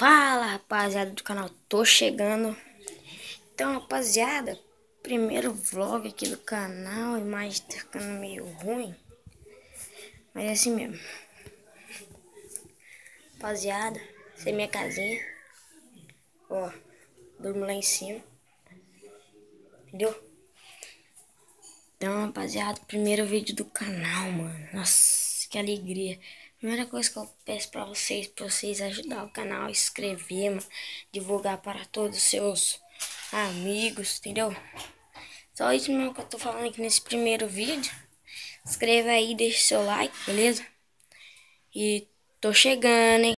Fala, rapaziada do canal, tô chegando. Então, rapaziada, primeiro vlog aqui do canal. A imagem tá ficando meio ruim, mas é assim mesmo. Rapaziada, essa é minha casinha. Ó, durmo lá em cima, entendeu? Então, rapaziada, primeiro vídeo do canal, mano. Nossa, que alegria. Primeira coisa que eu peço pra vocês ajudar o canal, inscrever, mano, divulgar para todos os seus amigos, entendeu? Só isso mesmo que eu tô falando aqui nesse primeiro vídeo. Inscreva aí, deixa seu like, beleza? E tô chegando, hein?